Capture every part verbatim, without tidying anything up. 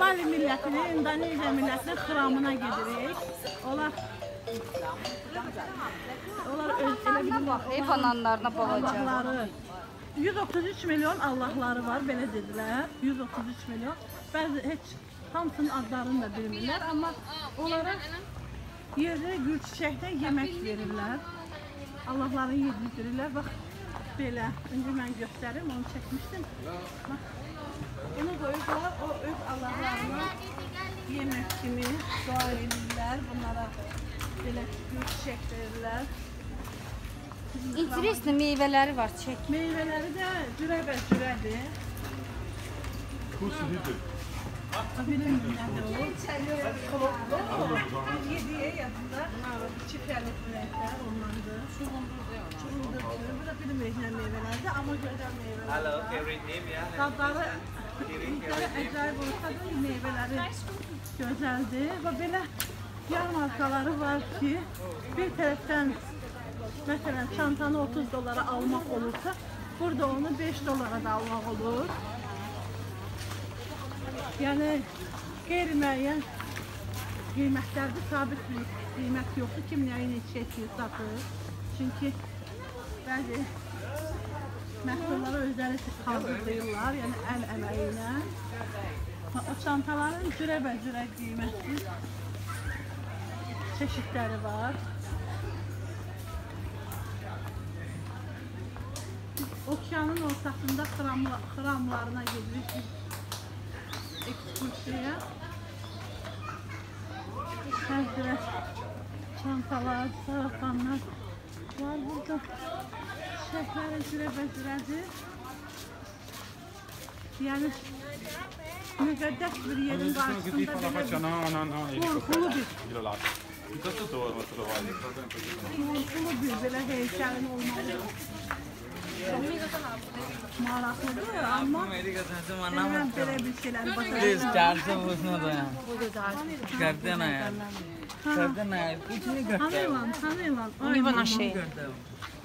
Bali millətinin, İndoneziya millətinin xramına gedirik. Onlar Onlar öz elə bilirlər. Ev ananlarına babacığı. yüz otuz üç milyon Allahları var, belə dedilər. yüz otuz üç milyon. Bəzi heç hamısının adlarını da bilmirlər, amma onlara yerdə gül çiçəkdən yemək verirlər. Allahları yedirirlər. Bax, belə. Öncə mən göstərim, onu çəkmişdim. Bax, onu qoyurlar, o öz Allahlarına yemək kimi dua edirlər. Bunlara belə gül çiçək verirlər. İnteresli meyvələri var, çək. Meyvələri də cürəbə-cürədir. Kusulidir. Bilmiyorum nədir o. Yediyə yadında çipəli ürəklər onlardır. Çuğuldur. Bu da bilmirik nə meyvələrdir, amma gözəl meyvələrdir. Dadları əcayib olsa da meyvələri gözəldir. Və belə yarmarkaları var ki, bir tərəfdən məsələn çantanı otuz dolara almaq olursa, burada onu beş dolara da almaq olur. Yəni qeyri-müəyyən qiymətlərdə sabit bir qiymət yoxdur. Kim nəyi neçə etmir satır. Çünki bəzi məhsulları özləri hazırlayırlar, yəni əl əməyi ilə. O çantaların cürə-bəcürə qiymətli çeşidləri var. Okeanın ortasında xramlarına gedirik ekskursiyaya. Hər cürə çantalar, sarafanlar var burada. Çiçəkləri cürə-bəcürədir. Yəni müqəddəs bir yerin qarşısında belə qorxulu bir qorxulu bir belə heykəlin olmalıdır. Maraqlıdır, amma mən belə bir şeylər başarıyorum. चार सौ उसमें तो यहाँ करते ना यार करते ना यार कुछ नहीं करते Tanıyılan, tanıyılan. Ne bana şey? करते हो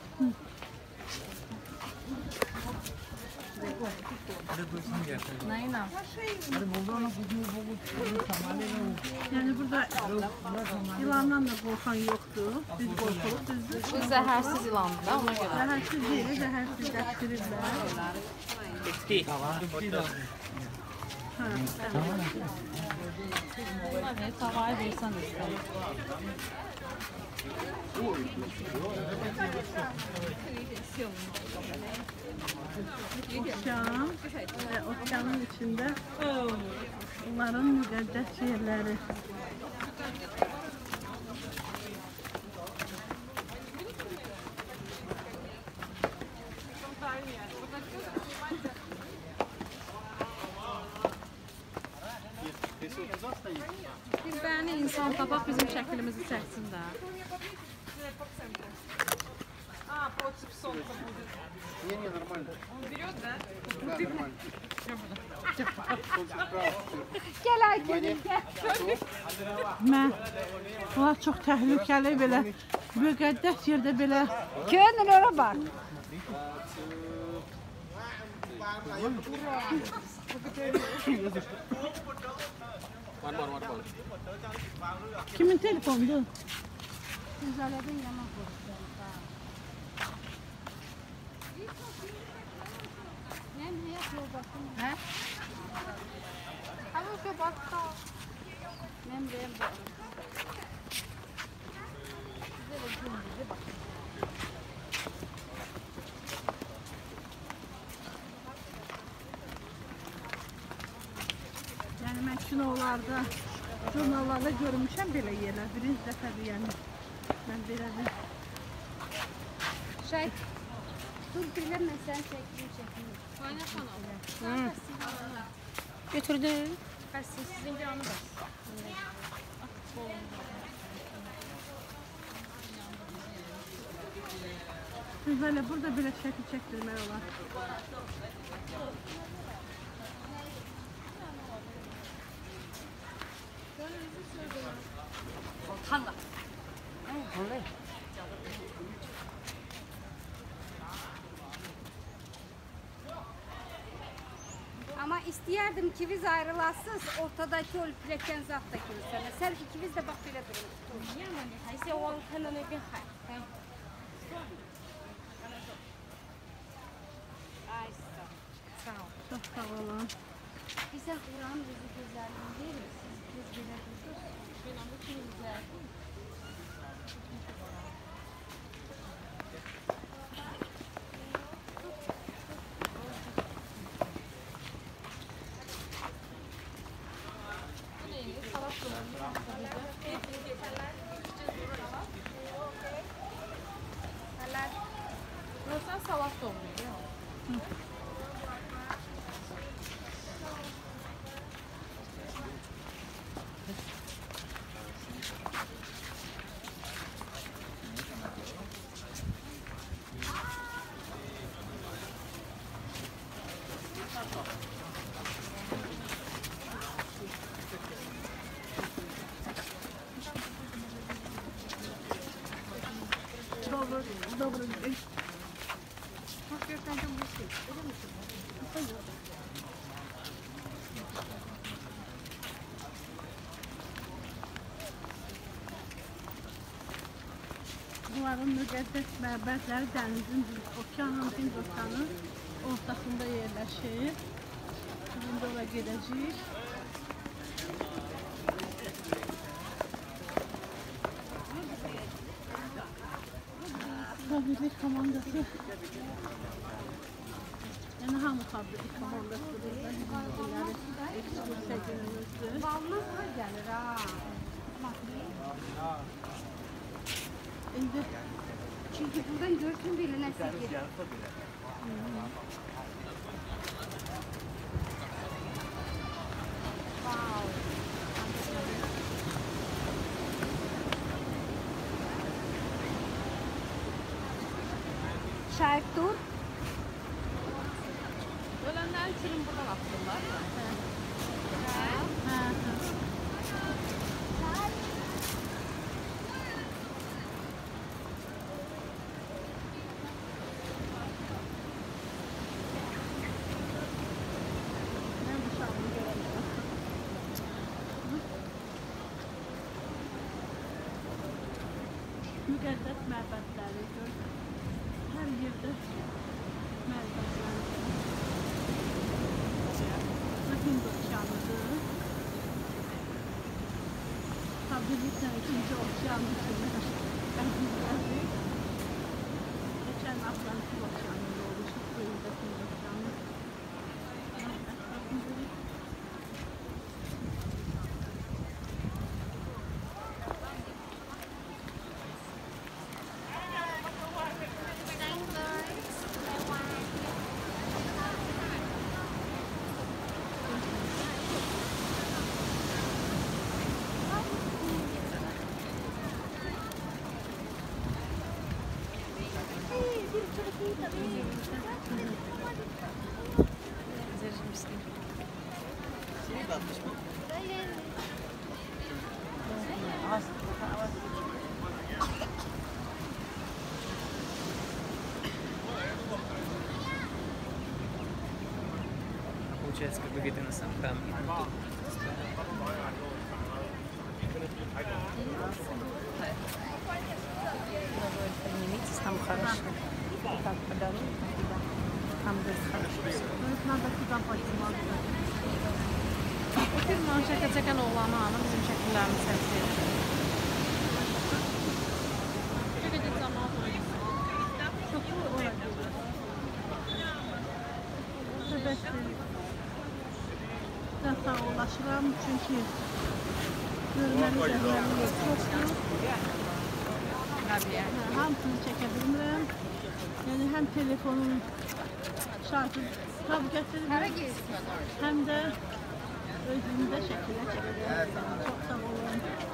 अरे कुछ नहीं करते Nayına? अरे बोलो ना कुछ नहीं बोलो संभाले ना Yəni burada yılandan da qorxan yoxdur. Biz qorxuruq, düzdür. Bu zəhərsiz ilandır da, ona görə. Zəhərsiz deyil, zəhərsizləşdirirlər. Hə, Hadi tavaya versən istəyir. Okean və okeanın içində onların müqəddəs yerləri. Bir bəni insan tapaq bizim şəklimizi çəksin də. Gəl ay gelin, gəl. Mən, onlar çox təhlükəli belə, müqəddəs yerdə belə. Könül ora bax. Kimin telefonudur? Güzələrdən yaman qorxuyor. Nəm həyat yoldaşım? Hə? Ama şu bakta. Nəm deyəm bu. Size de gündüzü bak. Yəni mən kinolarda, jurnallarda görmüşəm belə yerlər. Birinci dəfədir yəni. Mən belə bir... Şey, dur biləmə sən çəkdin, çəkdin. Kaynak kanalı. Götürdün. Bəs sizin canı bəs. Böyle burada belə şəkil çəkdirmək olar. Hanla. Ama istəyərdim ki biz ayrılasınız, ortadakı o pilləkən zat da görsənə. Sən ikiniz də bax belə durun. Ay sağ ol. Sağ ol. Çox sağ olun. Bizə Quranın özü gözəlliyi verir. Siz biz belə durursunuz. Benim bu kimi güzel. Görsən salat da olmuyor. Добрый, добрый день. Hoş görsənəcəm bu şey. Öyle misin? Bunların müqəddəs məbədləri dənizin, okeanın, Hind okeanı ortasında yerləşir. Şimdi oraya gedəcəyik. Fabriklik komandası. Yəni hamı fabriklik komandasıdır. Bunları ekskursiya günümüzdür. Balmaz var gəlir ha. İndi Çünkü buradan görsün belə nəsə gedir. Wow. Şahit dur. Ölenler kirim buradan attılar ya. hə, hə. Mən uşağımı görəcəm. Müqəddəs məbədləri gör. Hər yerdə məbədlər. Hind okeanıdır. Fabrikliklə ikinci okeanı kimi bəzirlədik. Geçən Atlantik okeanında oluşuq, böyüdə Hind okeanı. Получается, как бы видно на сам храм. Там хорошо. Так, подали. Там здесь хорошо. Надо tуда подниматься. Bu firmanın şəkil çəkən oğlanı hanım bizim şəkillərini səsi edir. Bir qədər cəmaat oynasın. Çok oraya gidiyor. Sebepleri. Ben sağollaşıram çünkü görməni zəhməli çoxdur. Tabii yani. Hə, hamısını çəkə bilmirəm. Yəni həm telefonun şarjı tab gətirmir, Hara gelsin? həm də özümdə şəkilə çəkə bilmirəm. Çox sağ olun.